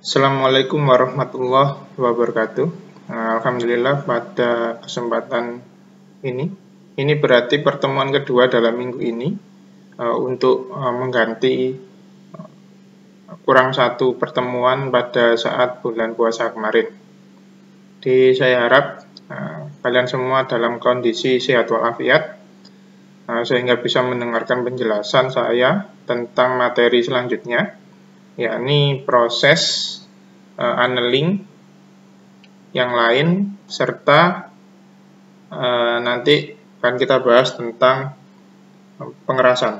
Assalamualaikum warahmatullahi wabarakatuh. Alhamdulillah pada kesempatan ini berarti pertemuan kedua dalam minggu ini untuk mengganti kurang satu pertemuan pada saat bulan puasa kemarin. Jadi saya harap kalian semua dalam kondisi sehat walafiat sehingga bisa mendengarkan penjelasan saya tentang materi selanjutnya, yakni proses annealing yang lain, serta nanti akan kita bahas tentang pengerasan.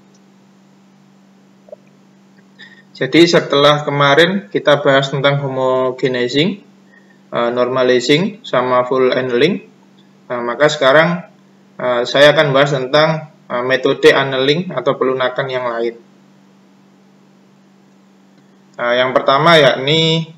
Jadi setelah kemarin kita bahas tentang homogenizing, normalizing, sama full annealing, maka sekarang saya akan bahas tentang metode annealing atau pelunakan yang lain. Yang pertama yakni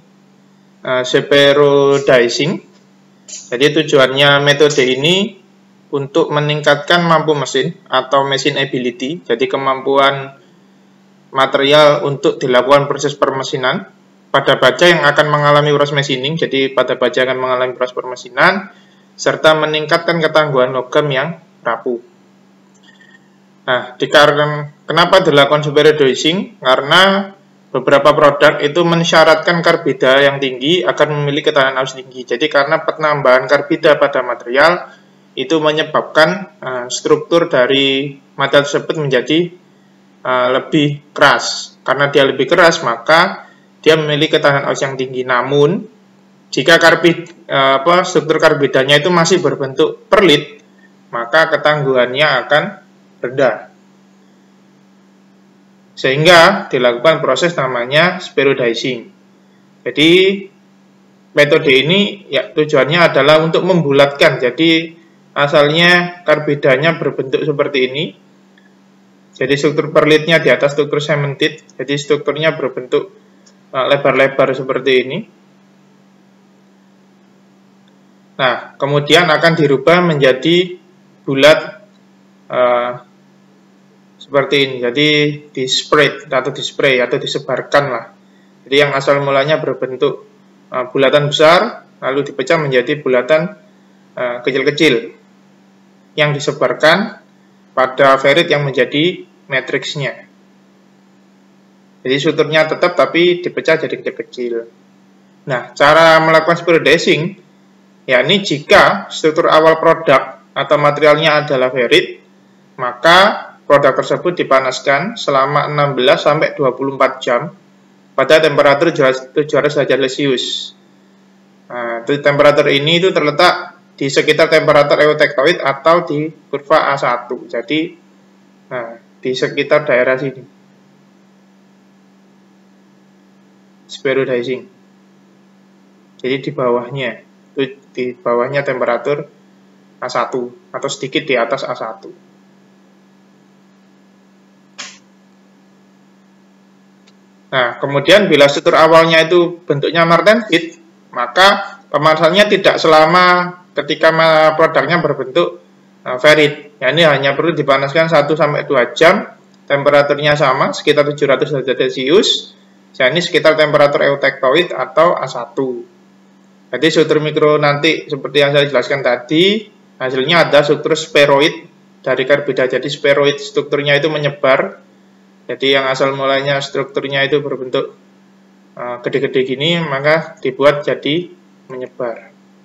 separodizing. Jadi tujuannya metode ini untuk meningkatkan mampu mesin atau machine ability, jadi kemampuan material untuk dilakukan proses permesinan pada baja yang akan mengalami proses machining. Jadi pada baja akan mengalami proses permesinan serta meningkatkan ketangguhan logam yang rapuh. Nah, kenapa dilakukan separodizing? Karena beberapa produk itu mensyaratkan karbida yang tinggi akan memiliki ketahanan arus tinggi. Jadi karena penambahan karbida pada material itu menyebabkan struktur dari material tersebut menjadi lebih keras. Karena dia lebih keras, maka dia memiliki ketahanan arus yang tinggi. Namun jika struktur karbidanya itu masih berbentuk perlit, maka ketangguhannya akan rendah. Sehingga dilakukan proses namanya separodizing. Jadi metode ini ya tujuannya adalah untuk membulatkan. Jadi asalnya karbidanya berbentuk seperti ini. Jadi struktur perlitnya di atas struktur cemented. Jadi strukturnya berbentuk lebar-lebar seperti ini. Nah, kemudian akan dirubah menjadi bulat seperti ini. Jadi di-spray atau disebarkan lah. Jadi yang asal mulanya berbentuk bulatan besar, lalu dipecah menjadi bulatan kecil-kecil yang disebarkan pada ferrit yang menjadi matriksnya. Jadi strukturnya tetap tapi dipecah jadi kecil-kecil. Nah, cara melakukan separodizing yakni jika struktur awal produk atau materialnya adalah ferrit, maka produk tersebut dipanaskan selama 16-24 jam pada temperatur 700 derajat Celcius. Nah, temperatur ini itu terletak di sekitar temperatur eutektoid atau di kurva A1. Jadi di sekitar daerah sini. Separodizing. Jadi di bawahnya temperatur A1 atau sedikit di atas A1. Nah, kemudian bila struktur awalnya itu bentuknya martensit, maka pemanasannya tidak selama ketika produknya berbentuk ferrit. Ya, ini hanya perlu dipanaskan 1-2 jam, temperaturnya sama, sekitar 700 derajat Celcius, ini sekitar temperatur eutektoid atau A1. Jadi struktur mikro nanti seperti yang saya jelaskan tadi, hasilnya ada struktur spheroid dari karbida. Jadi spheroid strukturnya itu menyebar. Jadi yang asal mulanya strukturnya itu berbentuk gede-gede gini, maka dibuat jadi menyebar.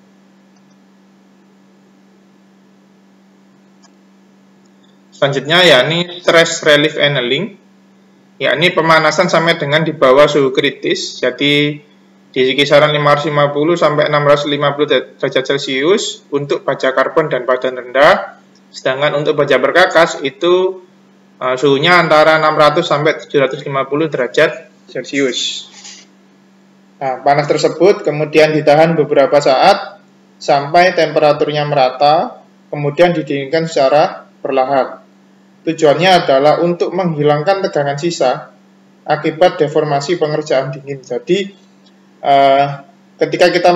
Selanjutnya yakni stress relief annealing, yakni pemanasan sampai dengan di bawah suhu kritis. Jadi di kisaran 550 sampai 650 derajat Celcius untuk baja karbon dan padan rendah. Sedangkan untuk baja berkakas itu suhunya antara 600 sampai 750 derajat Celcius. Nah, panas tersebut kemudian ditahan beberapa saat sampai temperaturnya merata, kemudian didinginkan secara perlahan. Tujuannya adalah untuk menghilangkan tegangan sisa akibat deformasi pengerjaan dingin. Jadi ketika kita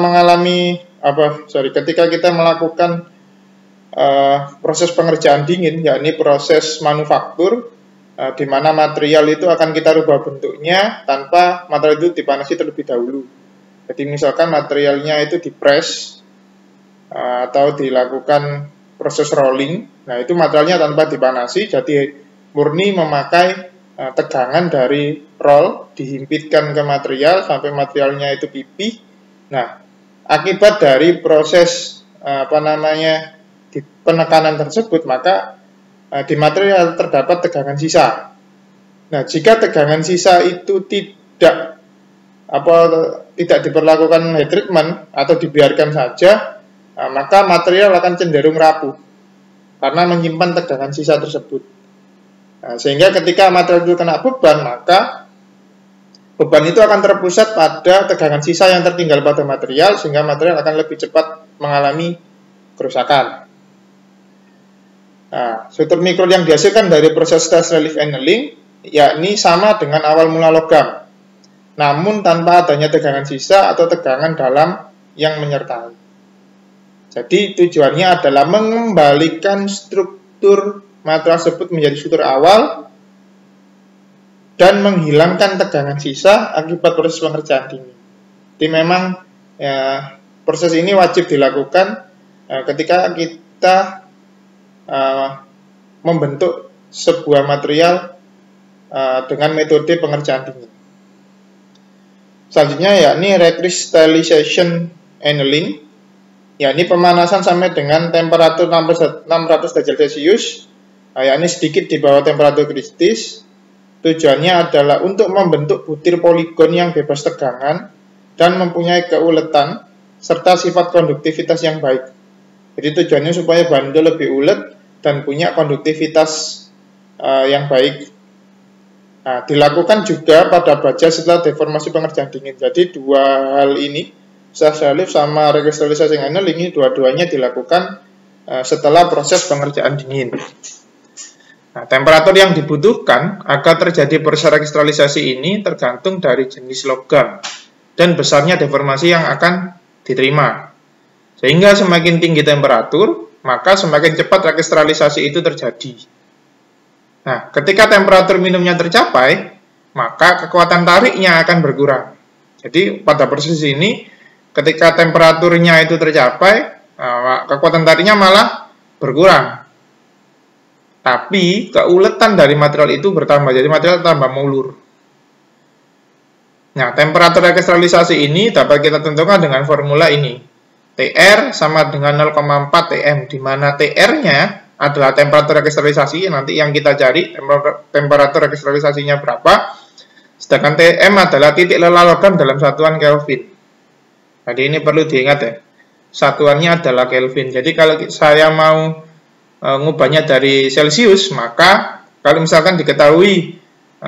melakukan proses pengerjaan dingin, yakni proses manufaktur, di mana material itu akan kita rubah bentuknya tanpa material itu dipanasi terlebih dahulu. Jadi misalkan materialnya itu dipres atau dilakukan proses rolling, nah itu materialnya tanpa dipanasi, jadi murni memakai tegangan dari roll, dihimpitkan ke material sampai materialnya itu pipih. Nah, akibat dari proses di penekanan tersebut, maka di material terdapat tegangan sisa. Nah, jika tegangan sisa itu tidak diperlakukan heat treatment atau dibiarkan saja, maka material akan cenderung rapuh karena menyimpan tegangan sisa tersebut. Nah, sehingga ketika material itu kena beban, maka beban itu akan terpusat pada tegangan sisa yang tertinggal pada material, sehingga material akan lebih cepat mengalami kerusakan. Nah, struktur mikron yang dihasilkan dari proses stress relief annealing yakni sama dengan awal mula logam, namun tanpa adanya tegangan sisa atau tegangan dalam yang menyertai. Jadi tujuannya adalah mengembalikan struktur material tersebut menjadi struktur awal dan menghilangkan tegangan sisa akibat proses pengerjaan dingin. Jadi memang proses ini wajib dilakukan ketika kita membentuk sebuah material dengan metode pengerjaan dingin. Selanjutnya yakni recrystallization annealing, yakni pemanasan sampai dengan temperatur 600 derajat Celcius, yakni sedikit di bawah temperatur kritis. Tujuannya adalah untuk membentuk butir poligon yang bebas tegangan dan mempunyai keuletan serta sifat konduktivitas yang baik. Jadi tujuannya supaya bahan itu lebih ulet dan punya konduktivitas yang baik. Nah, dilakukan juga pada baja setelah deformasi pengerjaan dingin. Jadi dua hal ini, stress relief sama recrystallization annealing, ini dua-duanya dilakukan setelah proses pengerjaan dingin. Nah, temperatur yang dibutuhkan agar terjadi proses rekristallisasi ini tergantung dari jenis logam dan besarnya deformasi yang akan diterima. Sehingga semakin tinggi temperatur, maka semakin cepat rekristallisasi itu terjadi. Nah, ketika temperatur minimumnya tercapai, maka kekuatan tariknya akan berkurang. Jadi pada proses ini, ketika temperaturnya itu tercapai, kekuatan tariknya malah berkurang. Tapi keuletan dari material itu bertambah, jadi material tambah mulur. Nah, temperatur rekristallisasi ini dapat kita tentukan dengan formula ini. TR sama dengan 0,4 Tm, di mana TR-nya adalah temperatur rekristallisasi, nanti yang kita cari temperatur rekristallisasinya berapa, sedangkan Tm adalah titik lelah logam dalam satuan Kelvin. Jadi ini perlu diingat ya, satuannya adalah Kelvin. Jadi kalau saya mau ngubahnya dari Celsius, maka kalau misalkan diketahui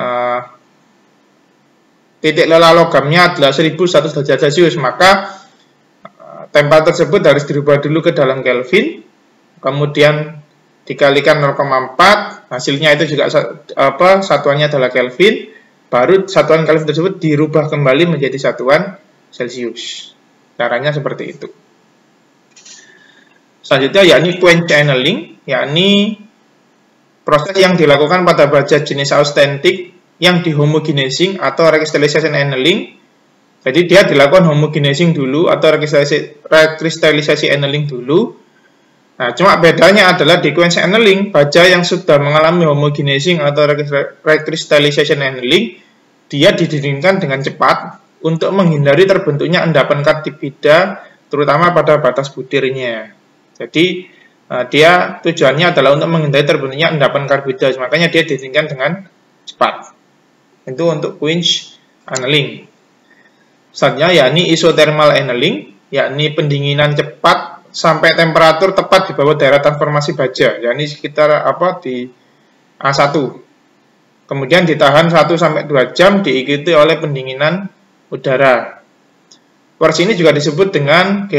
titik lelah logamnya adalah 1100 derajat Celcius, maka temperatur tersebut harus dirubah dulu ke dalam Kelvin, kemudian dikalikan 0,4, hasilnya itu juga satuannya adalah Kelvin, baru satuan Kelvin tersebut dirubah kembali menjadi satuan Celcius. Caranya seperti itu. Selanjutnya yakni quench annealing, yakni proses yang dilakukan pada baja jenis austentic yang dihomogenizing atau recrystallization annealing. Jadi dia dilakukan homogenizing dulu atau recrystallisasi annealing dulu. Nah, cuma bedanya adalah di quench annealing, baja yang sudah mengalami homogenizing atau recrystallization annealing, dia didinginkan dengan cepat untuk menghindari terbentuknya endapan karbida, terutama pada batas butirnya. Jadi dia tujuannya adalah untuk menghindari terbentuknya endapan karbida, makanya dia didinginkan dengan cepat. Itu untuk quench annealing. Selanjutnya yakni isothermal annealing, yakni pendinginan cepat sampai temperatur tepat di bawah daerah transformasi baja, yakni sekitar di A1. Kemudian ditahan 1-2 jam diikuti oleh pendinginan udara. Proses ini juga disebut dengan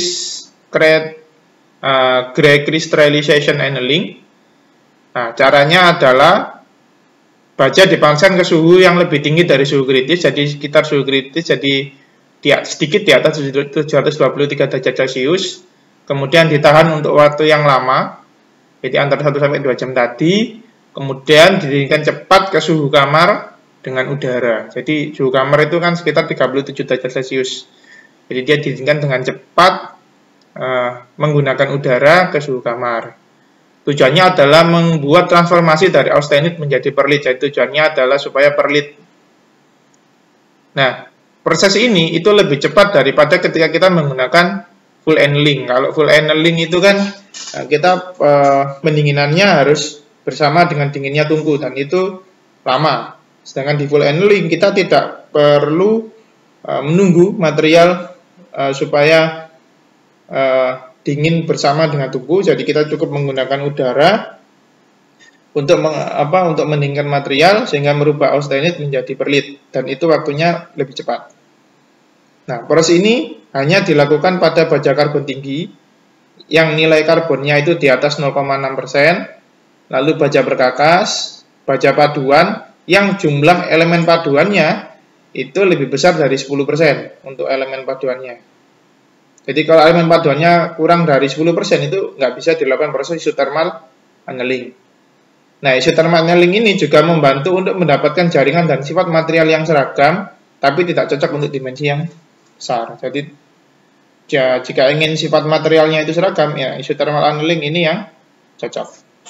recrystallization annealing. Nah, caranya adalah baja dipanaskan ke suhu yang lebih tinggi dari suhu kritis, jadi sekitar suhu kritis, jadi sedikit di atas 723 derajat Celcius, kemudian ditahan untuk waktu yang lama, jadi antara 1-2 jam tadi, kemudian didinginkan cepat ke suhu kamar dengan udara. Jadi suhu kamar itu kan sekitar 37 derajat Celcius. Jadi dia didinginkan dengan cepat menggunakan udara ke suhu kamar. Tujuannya adalah membuat transformasi dari austenit menjadi perlit. Jadi tujuannya adalah supaya perlit. Nah, proses ini itu lebih cepat daripada ketika kita menggunakan full annealing. Kalau full annealing itu kan kita pendinginannya harus bersama dengan dinginnya tungku dan itu lama. Sedangkan di full annealing kita tidak perlu menunggu material supaya dingin bersama dengan tungku. Jadi kita cukup menggunakan udara untuk mendinginkan material sehingga merubah austenit menjadi perlit dan itu waktunya lebih cepat. Nah, proses ini hanya dilakukan pada baja karbon tinggi yang nilai karbonnya itu di atas 0,6%, lalu baja berkakas, baja paduan yang jumlah elemen paduannya itu lebih besar dari 10% untuk elemen paduannya. Jadi kalau elemen paduannya kurang dari 10% itu nggak bisa dilakukan proses isothermal annealing. Nah, isothermal annealing ini juga membantu untuk mendapatkan jaringan dan sifat material yang seragam, tapi tidak cocok untuk dimensi yang besar. Jadi jika ingin sifat materialnya itu seragam, ya isothermal annealing ini yang cocok.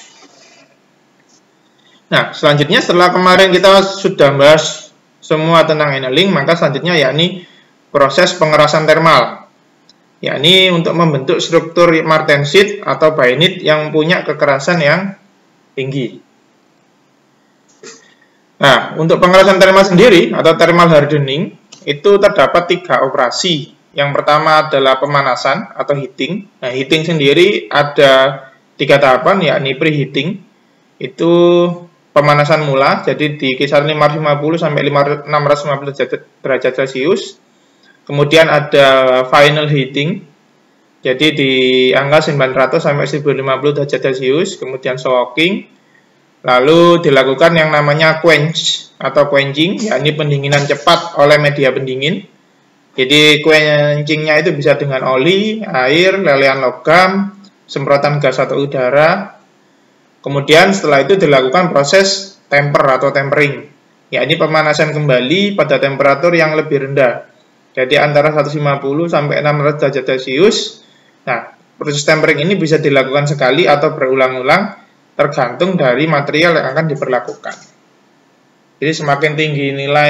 Nah, selanjutnya setelah kemarin kita sudah bahas semua tentang annealing, maka selanjutnya yakni proses pengerasan termal, yakni untuk membentuk struktur martensit atau bainit yang punya kekerasan yang tinggi. Nah, untuk pengerasan termal sendiri atau thermal hardening itu terdapat 3 operasi. Yang pertama adalah pemanasan atau heating. Nah, heating sendiri ada 3 tahapan, yakni preheating. Itu pemanasan mula, jadi di kisaran 550 sampai 650 derajat Celcius. Kemudian ada final heating, jadi di angka 900 sampai 1050 derajat Celcius. Kemudian soaking, lalu dilakukan yang namanya quench atau quenching, yakni pendinginan cepat oleh media pendingin. Jadi quenchingnya itu bisa dengan oli, air, lelehan logam, semprotan gas atau udara. Kemudian setelah itu dilakukan proses temper atau tempering, yakni pemanasan kembali pada temperatur yang lebih rendah. Jadi antara 150 sampai 600 derajat Celcius. Nah, proses tempering ini bisa dilakukan sekali atau berulang-ulang tergantung dari material yang akan diperlakukan. Jadi semakin tinggi nilai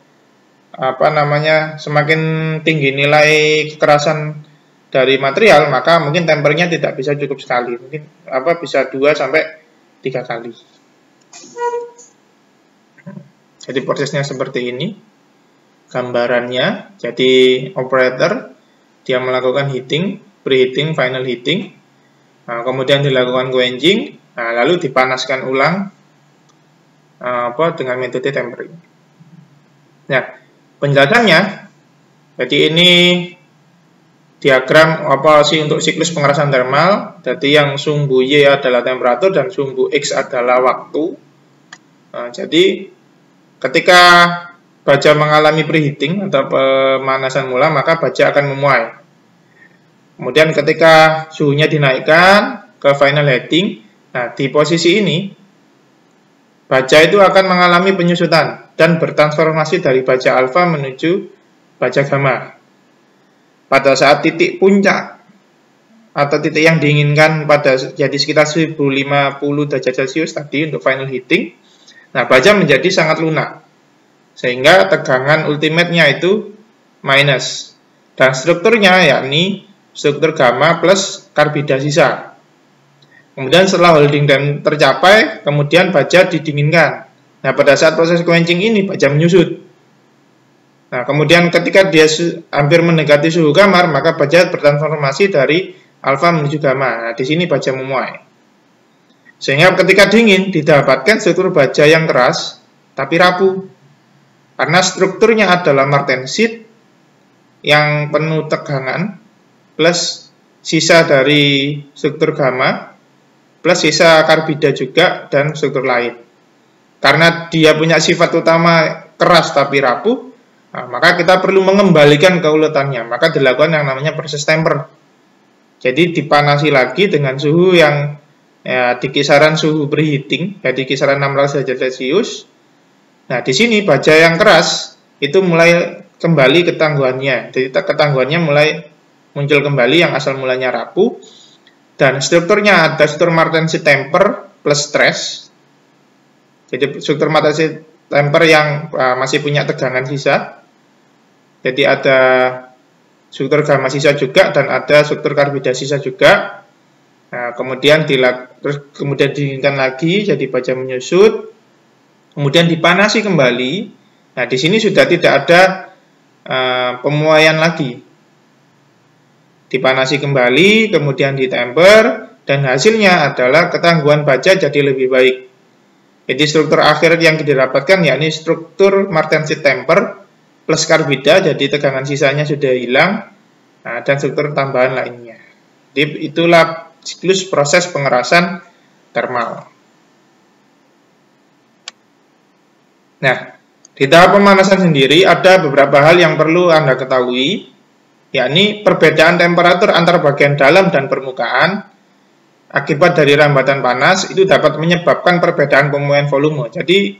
semakin tinggi nilai kekerasan dari material, maka mungkin tempernya tidak bisa cukup sekali, mungkin bisa 2 sampai 3 kali. Jadi prosesnya seperti ini gambarannya. Jadi operator dia melakukan heating, preheating, final heating, kemudian dilakukan quenching, lalu dipanaskan ulang dengan metode tempering. Nah, penjelasannya, jadi ini diagram untuk siklus pengerasan termal. Jadi yang sumbu Y adalah temperatur dan sumbu X adalah waktu. Jadi ketika baja mengalami preheating atau pemanasan mula, maka baja akan memuai. Kemudian ketika suhunya dinaikkan ke final heating, nah di posisi ini baja itu akan mengalami penyusutan dan bertransformasi dari baja alfa menuju baja gamma. Pada saat titik puncak atau titik yang diinginkan jadi sekitar 1050 derajat Celcius tadi untuk final heating, nah baja menjadi sangat lunak sehingga tegangan ultimate-nya itu minus dan strukturnya yakni struktur gamma plus karbida sisa. Kemudian setelah holding dan tercapai, kemudian baja didinginkan. Nah, pada saat proses quenching ini baja menyusut. Nah, kemudian ketika dia hampir mendekati suhu kamar, maka baja bertransformasi dari alfa menuju gamma. Nah, di sini baja memuai. Sehingga ketika dingin didapatkan struktur baja yang keras tapi rapuh. Karena strukturnya adalah martensit yang penuh tegangan plus sisa dari struktur gamma plus sisa karbida juga dan struktur lain. Karena dia punya sifat utama keras tapi rapuh, nah, maka kita perlu mengembalikan keuletannya. Maka dilakukan yang namanya proses temper. Jadi dipanasi lagi dengan suhu yang ya, di kisaran suhu preheating, ya di kisaran 600 derajat Celcius. Nah, di sini baja yang keras itu mulai kembali ketangguhannya. Jadi ketangguhannya mulai muncul kembali yang asal mulanya rapuh. Dan strukturnya ada struktur Martensi temper plus stress. Jadi struktur Martensi temper yang masih punya tegangan sisa. Jadi ada struktur gamma sisa juga dan ada struktur karbida sisa juga. Nah, kemudian dinginkan lagi jadi baja menyusut. Kemudian dipanasi kembali. Nah, di sini sudah tidak ada pemuaian lagi. Dipanasi kembali, kemudian ditemper, dan hasilnya adalah ketangguhan baja jadi lebih baik. Jadi struktur akhir yang didapatkan yakni struktur Martensi temper plus karbida, jadi tegangan sisanya sudah hilang, nah, dan struktur tambahan lainnya. Jadi itulah siklus proses pengerasan termal. Nah, di tahap pemanasan sendiri ada beberapa hal yang perlu Anda ketahui, yakni perbedaan temperatur antara bagian dalam dan permukaan akibat dari rambatan panas itu dapat menyebabkan perbedaan pemuaian volume. Jadi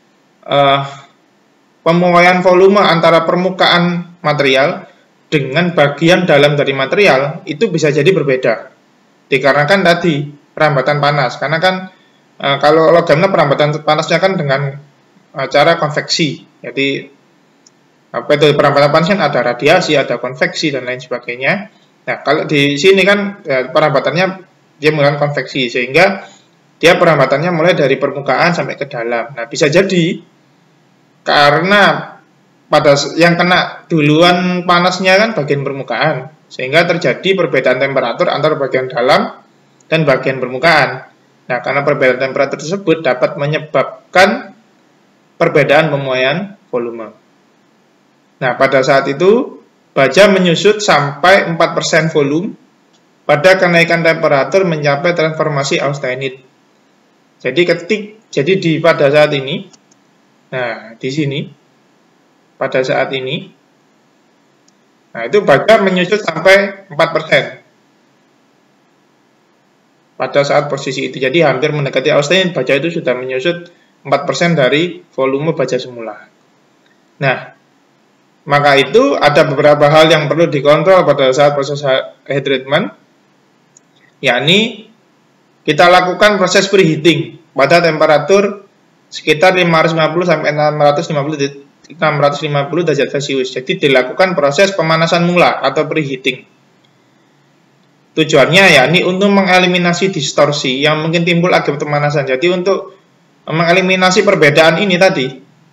pemuaian volume antara permukaan material dengan bagian dalam dari material itu bisa jadi berbeda. Dikarenakan tadi rambatan panas, karena kan kalau logamnya perambatan panasnya kan dengan cara konveksi. Jadi perambatan panas kan ada radiasi, ada konveksi dan lain sebagainya. Nah, kalau di sini kan perambatannya dia menggunakan konveksi, sehingga dia perambatannya mulai dari permukaan sampai ke dalam. Nah, bisa jadi karena pada yang kena duluan panasnya kan bagian permukaan, sehingga terjadi perbedaan temperatur antara bagian dalam dan bagian permukaan. Nah, karena perbedaan temperatur tersebut dapat menyebabkan perbedaan pemuaian volume. Nah, pada saat itu, baja menyusut sampai 4% volume pada kenaikan temperatur mencapai transformasi austenit. Jadi pada saat ini, nah di sini, pada saat ini, nah itu baja menyusut sampai 4%. Pada saat posisi itu, jadi hampir mendekati austenit, baja itu sudah menyusut 4% dari volume baja semula. Nah, maka itu ada beberapa hal yang perlu dikontrol pada saat proses heat treatment, yakni kita lakukan proses preheating pada temperatur sekitar 550 sampai 650 derajat Celcius. Jadi dilakukan proses pemanasan mula atau preheating. Tujuannya yakni untuk mengeliminasi distorsi yang mungkin timbul akibat pemanasan. Jadi untuk mengeliminasi perbedaan ini tadi,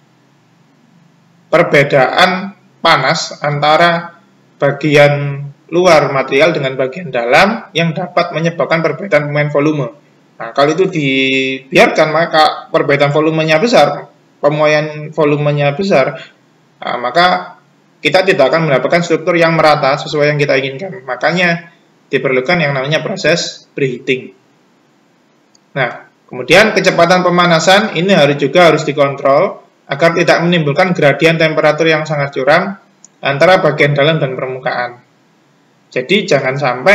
perbedaan panas antara bagian luar material dengan bagian dalam yang dapat menyebabkan perbedaan pemuaian volume. Nah, kalau itu dibiarkan maka perbedaan volumenya besar, pemuaian volumenya besar, nah, maka kita tidak akan mendapatkan struktur yang merata sesuai yang kita inginkan. Makanya diperlukan yang namanya proses preheating. Nah, kemudian kecepatan pemanasan ini juga harus dikontrol agar tidak menimbulkan gradien temperatur yang sangat curam antara bagian dalam dan permukaan. Jadi jangan sampai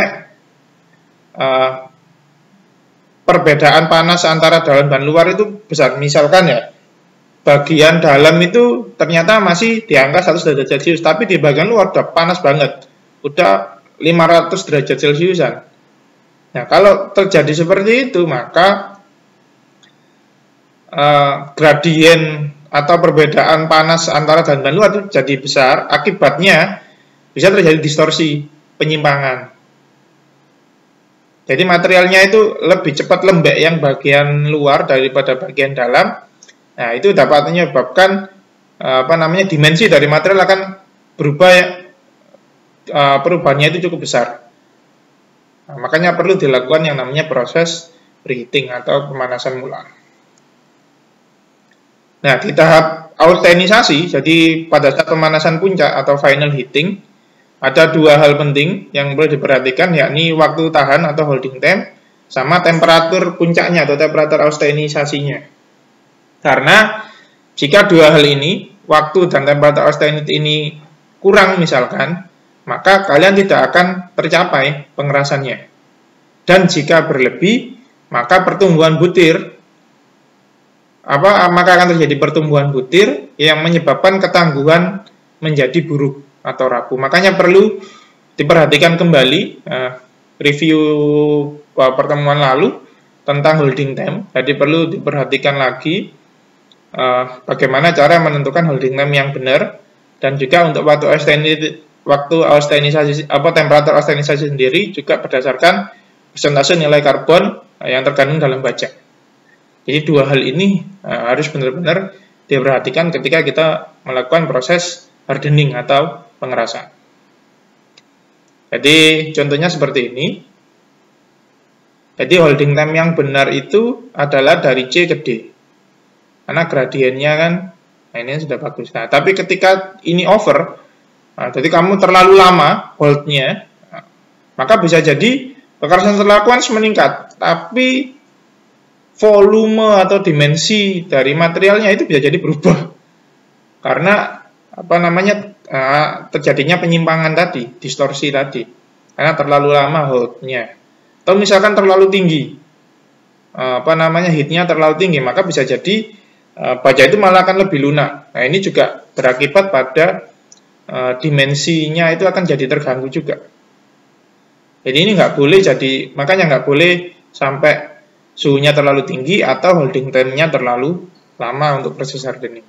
perbedaan panas antara dalam dan luar itu besar. Misalkan ya, bagian dalam itu ternyata masih di angka 100 derajat Celcius, tapi di bagian luar udah panas banget, udah 500 derajat Celciusan. Nah, kalau terjadi seperti itu, maka gradien atau perbedaan panas antara dalam dan luar itu jadi besar, akibatnya bisa terjadi distorsi, penyimpangan. Jadi materialnya itu lebih cepat lembek yang bagian luar daripada bagian dalam. Nah, itu dapat menyebabkan dimensi dari material akan berubah, perubahannya itu cukup besar. Nah, makanya perlu dilakukan yang namanya proses preheating atau pemanasan mula. Nah, di tahap austenisasi, jadi pada saat pemanasan puncak atau final heating, ada dua hal penting yang perlu diperhatikan, yakni waktu tahan atau holding time, sama temperatur puncaknya atau temperatur austenisasinya. Karena jika dua hal ini, waktu dan temperatur austenit ini kurang misalkan, maka kalian tidak akan tercapai pengerasannya. Dan jika berlebih, maka pertumbuhan butir maka akan terjadi pertumbuhan butir yang menyebabkan ketangguhan menjadi buruk atau rapuh. Makanya perlu diperhatikan kembali review pertemuan lalu tentang holding time. Jadi perlu diperhatikan lagi bagaimana cara menentukan holding time yang benar, dan juga untuk temperatur austenisasi sendiri juga berdasarkan persentase nilai karbon yang terkandung dalam baja. Jadi dua hal ini harus benar-benar diperhatikan ketika kita melakukan proses hardening atau pengerasan. Jadi contohnya seperti ini. Jadi holding time yang benar itu adalah dari C ke D. Karena gradiennya kan, nah ini sudah bagus. Nah, tapi ketika ini over, jadi kamu terlalu lama holdnya, maka bisa jadi kekerasan terlalu meningkat, tapi volume atau dimensi dari materialnya itu bisa jadi berubah. Karena terjadinya penyimpangan tadi, distorsi tadi. Karena terlalu lama holdnya. Atau misalkan terlalu tinggi, heatnya terlalu tinggi, maka bisa jadi baja itu malah akan lebih lunak. Nah, ini juga berakibat pada dimensinya itu akan jadi terganggu juga. Jadi ini nggak boleh makanya nggak boleh sampai suhunya terlalu tinggi atau holding time-nya terlalu lama untuk proses hardening.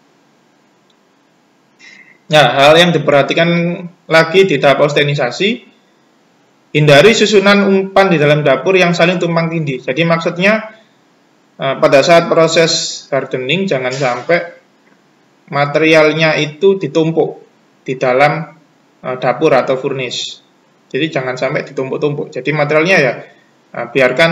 Nah, hal yang diperhatikan lagi di tahap austenisasi, hindari susunan umpan di dalam dapur yang saling tumpang tindih. Jadi maksudnya pada saat proses hardening jangan sampai materialnya itu ditumpuk di dalam dapur atau furnace. Jadi jangan sampai ditumpuk-tumpuk. Jadi materialnya ya biarkan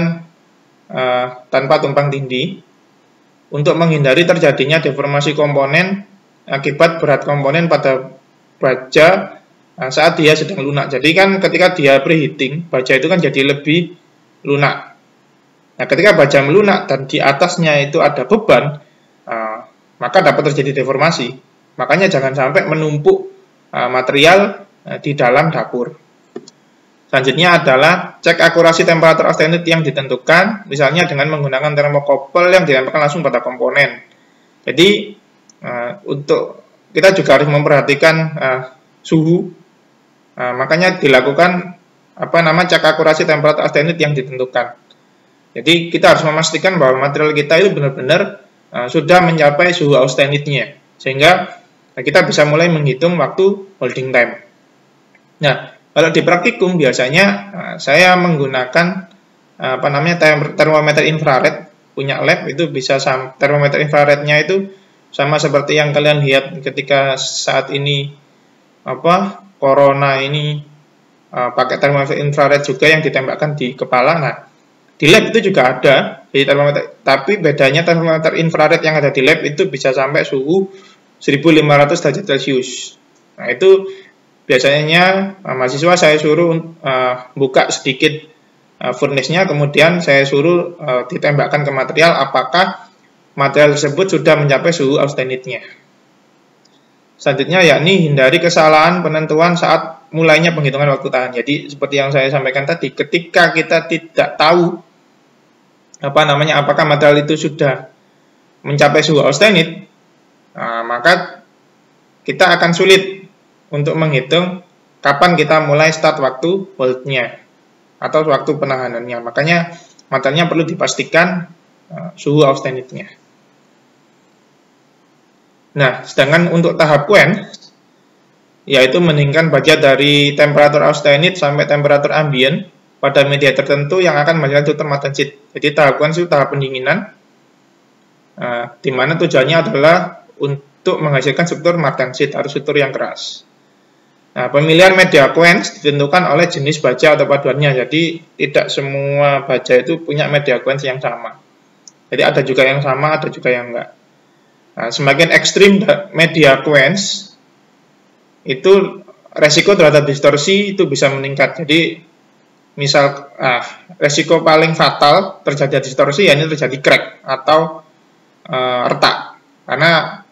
tanpa tumpang tindih untuk menghindari terjadinya deformasi komponen akibat berat komponen pada baja saat dia sedang lunak. Jadi kan ketika dia preheating, baja itu kan jadi lebih lunak. Nah, ketika baja melunak dan di atasnya itu ada beban, maka dapat terjadi deformasi. Makanya jangan sampai menumpuk material di dalam dapur. Selanjutnya adalah cek akurasi temperatur austenit yang ditentukan, misalnya dengan menggunakan termokopel yang ditempelkan langsung pada komponen. Jadi untuk kita juga harus memperhatikan suhu. Makanya dilakukan cek akurasi temperatur austenit yang ditentukan. Jadi kita harus memastikan bahwa material kita itu benar-benar sudah mencapai suhu austenitnya, sehingga kita bisa mulai menghitung waktu holding time. Nah, kalau di praktikum biasanya saya menggunakan termometer infrared, punya lab itu bisa termometer infrarednya itu sama seperti yang kalian lihat ketika saat ini corona ini pakai termometer infrared juga yang ditembakkan di kepala. Nah, di lab itu juga ada di termometer, tapi bedanya termometer infrared yang ada di lab itu bisa sampai suhu 1500 derajat Celcius. Nah, itu biasanya mahasiswa saya suruh buka sedikit furnace-nya, kemudian saya suruh ditembakkan ke material apakah material tersebut sudah mencapai suhu austenitnya. Selanjutnya yakni hindari kesalahan penentuan saat mulainya penghitungan waktu tahan. Jadi seperti yang saya sampaikan tadi, ketika kita tidak tahu apakah material itu sudah mencapai suhu austenit, maka kita akan sulit untuk menghitung kapan kita mulai start waktu holdnya atau waktu penahanannya. Makanya materialnya perlu dipastikan suhu austenitnya. Nah, sedangkan untuk tahap quench, yaitu meningkatkan baja dari temperatur austenit sampai temperatur ambient pada media tertentu yang akan menghasilkan struktur martensit. Jadi tahap quench itu tahap pendinginan, di mana tujuannya adalah untuk menghasilkan struktur martensit atau struktur yang keras. Nah, pemilihan media quench ditentukan oleh jenis baja atau paduannya. Jadi tidak semua baja itu punya media quench yang sama. Jadi ada juga yang sama, ada juga yang enggak. Nah, semakin ekstrim media quench, itu resiko terhadap distorsi itu bisa meningkat. Jadi misal resiko paling fatal terjadi distorsi ya ini terjadi crack atau retak, karena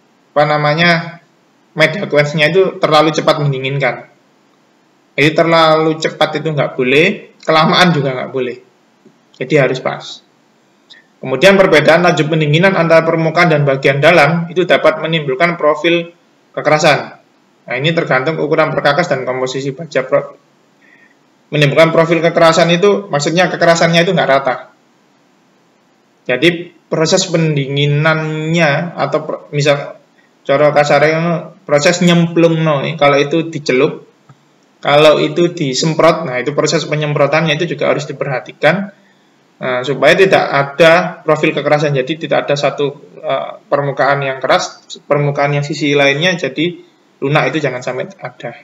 media quench-nya itu terlalu cepat mendinginkan. Jadi terlalu cepat itu nggak boleh, kelamaan juga nggak boleh. Jadi harus pas. Kemudian perbedaan laju pendinginan antara permukaan dan bagian dalam itu dapat menimbulkan profil kekerasan. Nah, ini tergantung ukuran perkakas dan komposisi baja. Menimbulkan profil kekerasan itu maksudnya kekerasannya itu nggak rata. Jadi proses pendinginannya atau misal cara kasarnya proses nyemplung kalau itu dicelup, kalau itu disemprot, nah itu proses penyemprotannya itu juga harus diperhatikan. Supaya tidak ada profil kekerasan, jadi tidak ada satu permukaan yang keras, permukaan yang sisi lainnya jadi lunak, itu jangan sampai ada.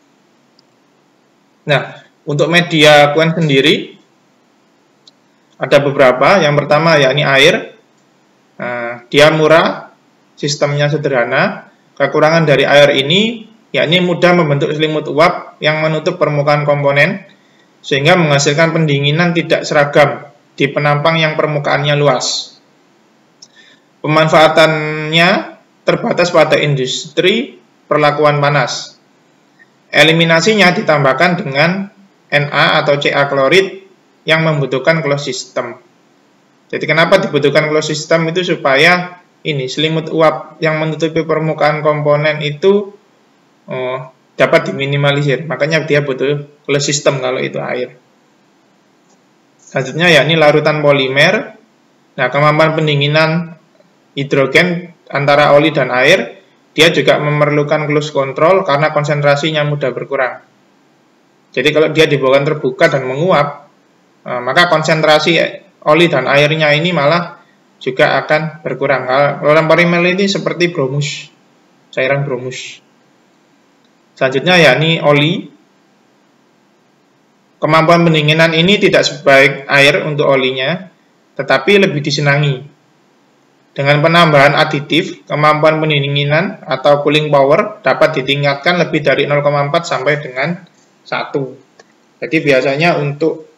Nah, untuk media Quench sendiri ada beberapa. Yang pertama yakni air. Dia murah, sistemnya sederhana. Kekurangan dari air ini yakni mudah membentuk selimut uap yang menutup permukaan komponen sehingga menghasilkan pendinginan tidak seragam di penampang yang permukaannya luas. Pemanfaatannya terbatas pada industri perlakuan panas. Eliminasinya ditambahkan dengan Na atau Ca klorid yang membutuhkan closed system. Jadi kenapa dibutuhkan closed system itu supaya ini selimut uap yang menutupi permukaan komponen itu dapat diminimalisir. Makanya dia butuh closed system kalau itu air. Selanjutnya yakni larutan polimer. Nah, kemampuan pendinginan hidrogen antara oli dan air, dia juga memerlukan close control karena konsentrasinya mudah berkurang. Jadi kalau dia dibawakan terbuka dan menguap, maka konsentrasi oli dan airnya ini malah juga akan berkurang. Larutan polimer ini seperti bromus, cairan bromus. Selanjutnya yakni oli. Kemampuan pendinginan ini tidak sebaik air untuk olinya, tetapi lebih disenangi. Dengan penambahan aditif, kemampuan pendinginan atau cooling power dapat ditingkatkan lebih dari 0,4 sampai dengan 1. Jadi biasanya untuk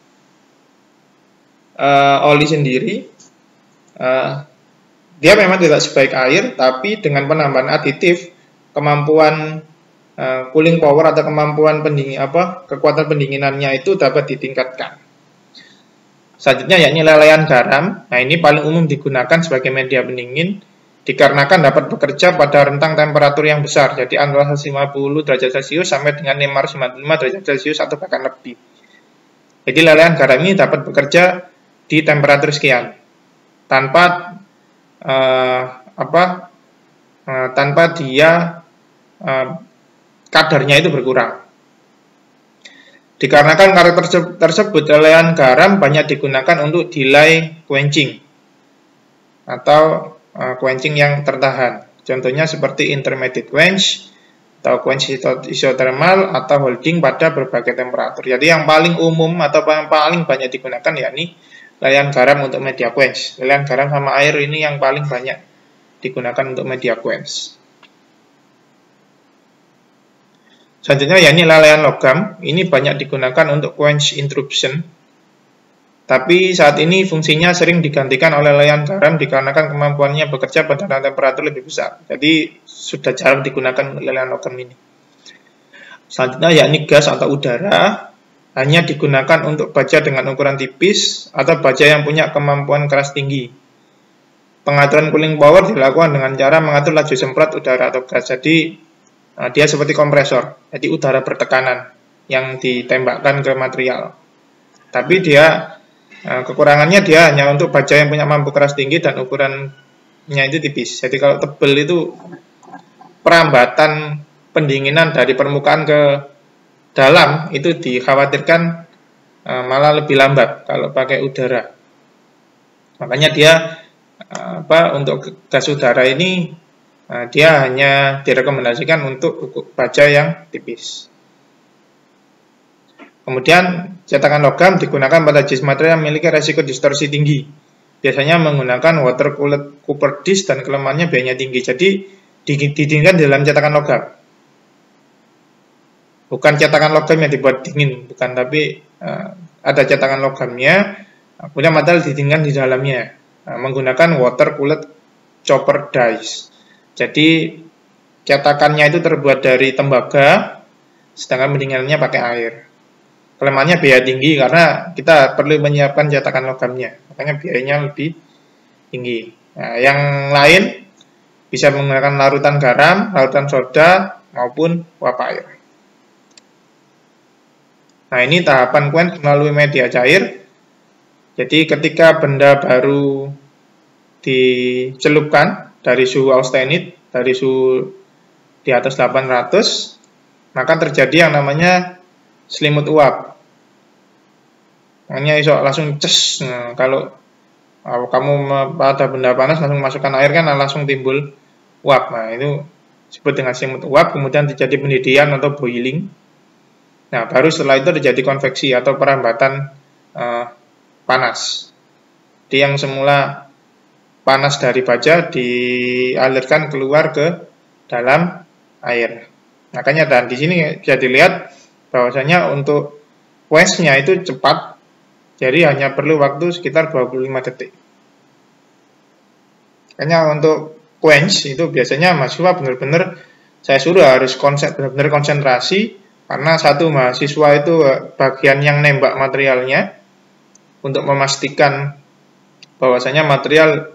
oli sendiri, dia memang tidak sebaik air, tapi dengan penambahan aditif, kemampuan cooling power atau kemampuan kekuatan pendinginannya itu dapat ditingkatkan. Selanjutnya yakni lelehan garam. Nah, ini paling umum digunakan sebagai media pendingin dikarenakan dapat bekerja pada rentang temperatur yang besar, jadi antara 150 derajat Celcius sampai dengan 555 derajat Celcius atau bahkan lebih. Jadi lelehan garam ini dapat bekerja di temperatur sekian tanpa dia kadarnya itu berkurang. Dikarenakan karakter tersebut, lelehan garam banyak digunakan untuk delay quenching atau quenching yang tertahan. Contohnya seperti intermediate quench atau quench isothermal atau holding pada berbagai temperatur. Jadi yang paling umum atau yang paling banyak digunakan yakni lelehan garam untuk media quench. Lelehan garam sama air ini yang paling banyak digunakan untuk media quench. Selanjutnya yakni lelehan logam, ini banyak digunakan untuk quench interruption. Tapi saat ini fungsinya sering digantikan oleh lelehan garam dikarenakan kemampuannya bekerja pada temperatur lebih besar. Jadi sudah jarang digunakan lelehan logam ini. Selanjutnya yakni gas atau udara, hanya digunakan untuk baja dengan ukuran tipis atau baja yang punya kemampuan keras tinggi. Pengaturan cooling power dilakukan dengan cara mengatur laju semprot udara atau gas. Jadi dia seperti kompresor, jadi udara bertekanan yang ditembakkan ke material. Tapi dia kekurangannya dia hanya untuk baja yang punya mampu keras tinggi dan ukurannya itu tipis. Jadi kalau tebal itu perambatan pendinginan dari permukaan ke dalam itu dikhawatirkan malah lebih lambat kalau pakai udara. Makanya dia untuk gas udara ini dia hanya direkomendasikan untuk baja yang tipis. Kemudian cetakan logam digunakan pada jenis material yang memiliki resiko distorsi tinggi. Biasanya menggunakan water cooled copper disc dan kelemahannya biayanya tinggi. Jadi didinginkan di dalam cetakan logam. Bukan cetakan logam yang dibuat dingin, bukan, tapi ada cetakan logamnya, kemudian material didinginkan di dalamnya menggunakan water cooled copper dice. Jadi cetakannya itu terbuat dari tembaga, sedangkan pendinginannya pakai air. kelemahannya biaya tinggi karena kita perlu menyiapkan cetakan logamnya, makanya biayanya lebih tinggi. Nah, yang lain bisa menggunakan larutan garam, larutan soda, maupun uap air. Nah, ini tahapan quench melalui media cair. Jadi ketika benda baru dicelupkan dari suhu austenit, dari suhu di atas 800, maka terjadi yang namanya selimut uap. Makanya iso langsung ces. Nah, kalau kamu pada benda panas langsung masukkan air kan langsung timbul uap. Nah, itu disebut dengan selimut uap, kemudian terjadi pendidih atau boiling. Nah, baru setelah itu terjadi konveksi atau perambatan panas. Jadi yang semula panas dari baja dialirkan keluar ke dalam air. Makanya dan di sini bisa dilihat bahwasanya untuk quench-nya itu cepat. Jadi hanya perlu waktu sekitar 25 detik. Makanya untuk quench itu biasanya mahasiswa benar-benar saya suruh harus benar-benar konsentrasi, karena satu mahasiswa itu bagian yang nembak materialnya untuk memastikan bahwasanya material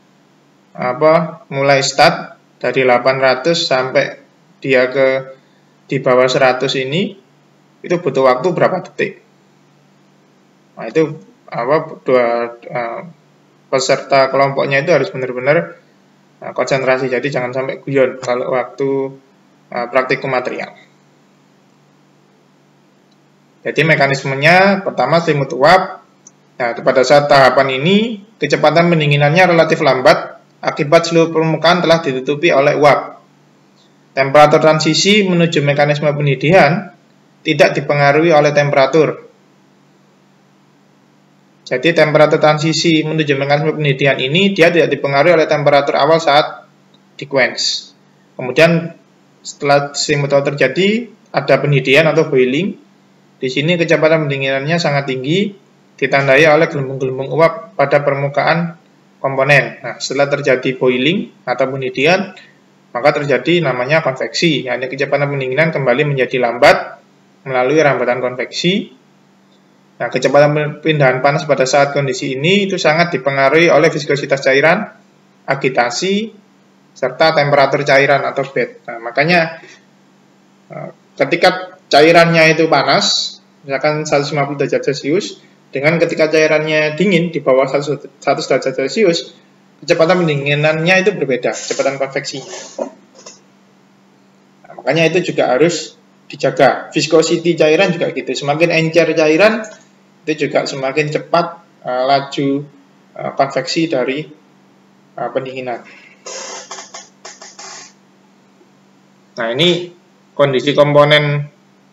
mulai start dari 800 sampai dia di bawah 100 ini itu butuh waktu berapa detik. Nah, itu peserta kelompoknya itu harus benar-benar konsentrasi, jadi jangan sampai guyon kalau waktu praktikum material. Jadi mekanismenya pertama selimut uap. Nah, pada saat tahapan ini kecepatan pendinginannya relatif lambat akibat seluruh permukaan telah ditutupi oleh uap. Temperatur transisi menuju mekanisme pendidihan tidak dipengaruhi oleh temperatur. Jadi temperatur transisi menuju mekanisme pendidihan ini dia tidak dipengaruhi oleh temperatur awal saat di quench. Kemudian setelah selimut uap terjadi ada pendidihan atau boiling. Di sini kecepatan pendinginannya sangat tinggi, ditandai oleh gelembung-gelembung uap pada permukaan komponen. Nah, setelah terjadi boiling atau pendidihan, maka terjadi namanya konveksi. Yakni kecepatan pendinginan kembali menjadi lambat melalui rambatan konveksi. Nah, kecepatan pindahan panas pada saat kondisi ini itu sangat dipengaruhi oleh viskositas cairan, agitasi, serta temperatur cairan atau bed. Nah, makanya ketika cairannya itu panas, misalkan 150 derajat Celcius, dengan ketika cairannya dingin di bawah 100 derajat Celcius, kecepatan pendinginannya itu berbeda, kecepatan konveksinya. Nah, makanya itu juga harus dijaga. Viscosity cairan juga gitu, semakin encer cairan, itu juga semakin cepat laju konveksi dari pendinginan. Nah, ini kondisi komponen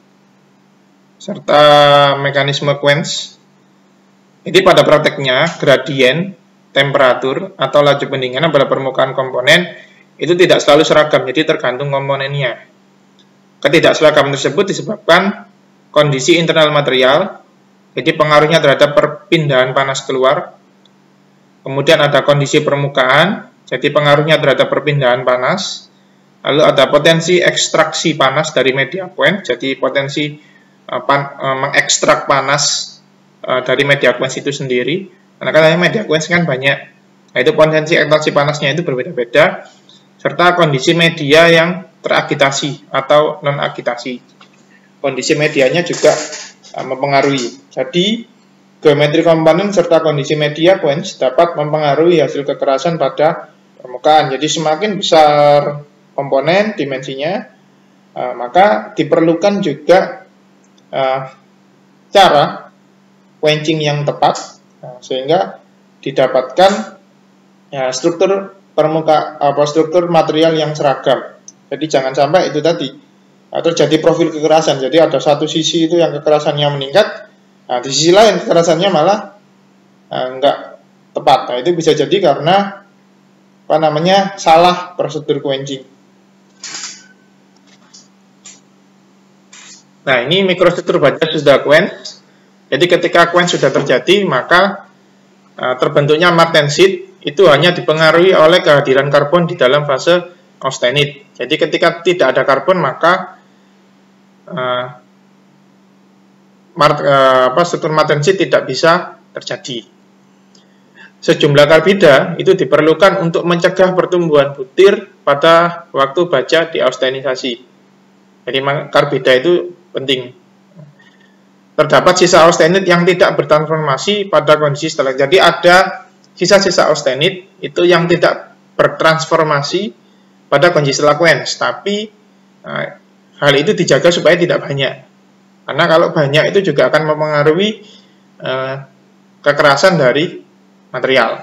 serta mekanisme quench. Jadi pada prakteknya gradien temperatur atau laju pendinginan pada permukaan komponen itu tidak selalu seragam, jadi tergantung komponennya. Ketidakseragaman tersebut disebabkan kondisi internal material, jadi pengaruhnya terhadap perpindahan panas keluar. Kemudian ada kondisi permukaan, jadi pengaruhnya terhadap perpindahan panas. Lalu ada potensi ekstraksi panas dari media quench, jadi potensi mengekstrak panas dari media quench itu sendiri. Karena katanya media quench kan banyak, nah, itu potensi ekstraksi panasnya itu berbeda-beda, serta kondisi media yang teragitasi atau non-agitasi. Kondisi medianya juga mempengaruhi. Jadi geometri komponen serta kondisi media quench dapat mempengaruhi hasil kekerasan pada permukaan. Jadi semakin besar komponen dimensinya, maka diperlukan juga cara quenching yang tepat, sehingga didapatkan struktur struktur material yang seragam. Jadi jangan sampai itu tadi terjadi profil kekerasan. Jadi ada satu sisi itu yang kekerasannya meningkat, di sisi lain kekerasannya malah enggak tepat. Nah, itu bisa jadi karena salah prosedur quenching. Nah, ini mikrostruktur baja sudah quench. Jadi ketika quench sudah terjadi, maka terbentuknya martensit itu hanya dipengaruhi oleh kehadiran karbon di dalam fase austenit. Jadi ketika tidak ada karbon, maka struktur Martens sheet tidak bisa terjadi. Sejumlah karbida itu diperlukan untuk mencegah pertumbuhan butir pada waktu baja diaustenisasi. Jadi karbida itu penting. Terdapat sisa austenit yang tidak bertransformasi pada kondisi setelah. Jadi ada sisa-sisa austenit itu yang tidak bertransformasi pada kondisi setelah quench, tapi hal itu dijaga supaya tidak banyak. Karena kalau banyak itu juga akan mempengaruhi kekerasan dari material.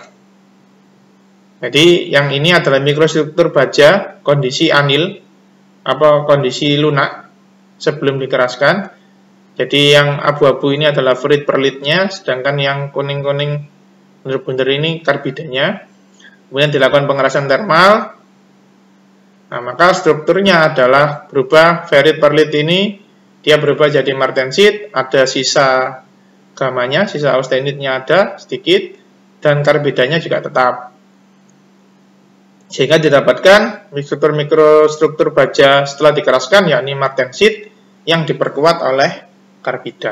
Jadi yang ini adalah mikrostruktur baja kondisi anil atau kondisi lunak sebelum dikeraskan. Jadi yang abu-abu ini adalah fluid perlitnya, sedangkan yang kuning-kuning bener-bener ini karbidanya. Kemudian dilakukan pengerasan termal. Nah, maka strukturnya adalah berubah. Ferrit perlit ini dia berubah jadi Martens sheet, ada sisa gamanya, sisa austenitnya ada sedikit, dan karbidanya juga tetap. Sehingga didapatkan mikrostruktur baja setelah dikeraskan, yakni Martens sheet yang diperkuat oleh karbida.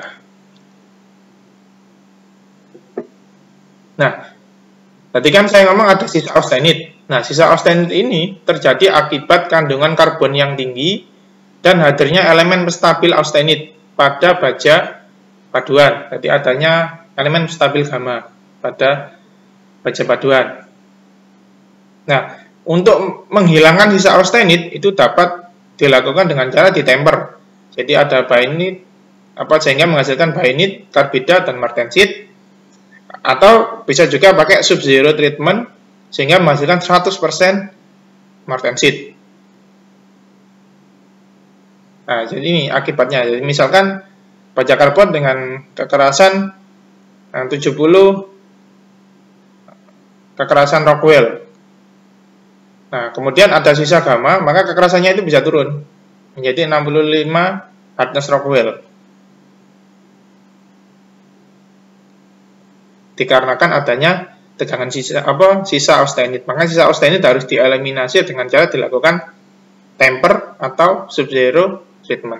Nah, tadi kan saya ngomong ada sisa austenit. Nah, sisa austenit ini terjadi akibat kandungan karbon yang tinggi dan hadirnya elemen stabil austenit pada baja paduan. Jadi adanya elemen stabil gamma pada baja paduan. Nah, untuk menghilangkan sisa austenit itu dapat dilakukan dengan cara ditemper. Jadi ada bainit sehingga menghasilkan bainit, karbida, dan Martens sheet. Atau bisa juga pakai sub-zero treatment sehingga menghasilkan 100% Martens sheet. Nah, jadi ini akibatnya. Jadi misalkan baja karbon dengan kekerasan 70 kekerasan Rockwell. Nah, kemudian ada sisa gamma, maka kekerasannya itu bisa turun menjadi 65 hardness Rockwell. Dikarenakan adanya tegangan sisa austenit. Maka sisa austenit harus dieliminasi dengan cara dilakukan temper atau sub-zero treatment.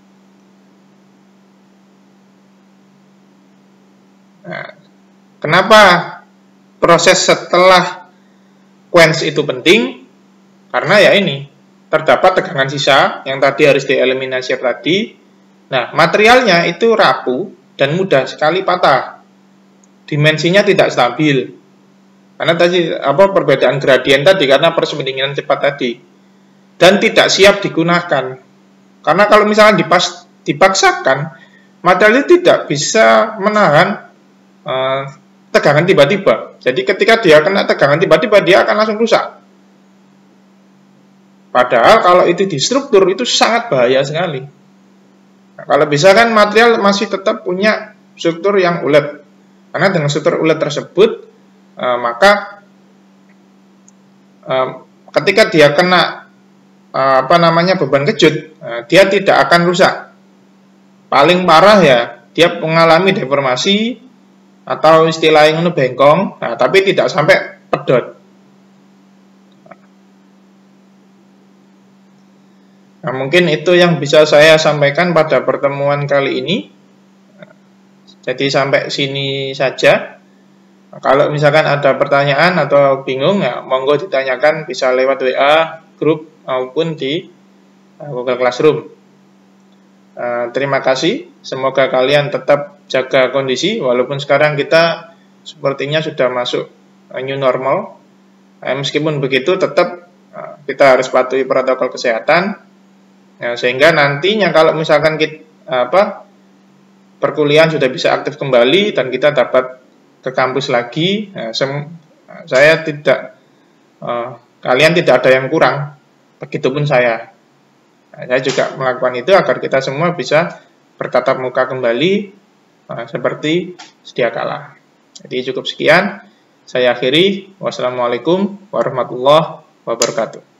Nah, kenapa proses setelah quench itu penting? Karena ya ini, terdapat tegangan sisa yang tadi harus dieliminasi tadi. Nah, materialnya itu rapuh dan mudah sekali patah. Dimensinya tidak stabil. Karena tadi perbedaan gradien tadi karena persependinginan cepat tadi. Dan tidak siap digunakan. Karena kalau misalnya dipaksakan, material itu tidak bisa menahan tegangan tiba-tiba. Jadi ketika dia kena tegangan tiba-tiba, dia akan langsung rusak. Padahal kalau itu di struktur, itu sangat bahaya sekali. Nah, kalau bisa kan material masih tetap punya struktur yang ulet. Karena dengan struktur ulet tersebut, maka ketika dia kena beban kejut, dia tidak akan rusak. Paling parah ya, dia mengalami deformasi atau istilahnya bengkong, tapi tidak sampai pedot. Nah, mungkin itu yang bisa saya sampaikan pada pertemuan kali ini. Jadi sampai sini saja. Kalau misalkan ada pertanyaan atau bingung, ya monggo ditanyakan, bisa lewat WA, grup, maupun di Google Classroom. Terima kasih. Semoga kalian tetap jaga kondisi, walaupun sekarang kita sepertinya sudah masuk new normal. Meskipun begitu, tetap kita harus patuhi protokol kesehatan. Sehingga nantinya kalau misalkan kita perkuliahan sudah bisa aktif kembali dan kita dapat ke kampus lagi, kalian tidak ada yang kurang, begitupun saya. Saya juga melakukan itu agar kita semua bisa bertatap muka kembali seperti sedia kala. Jadi cukup sekian, saya akhiri. Wassalamualaikum warahmatullahi wabarakatuh.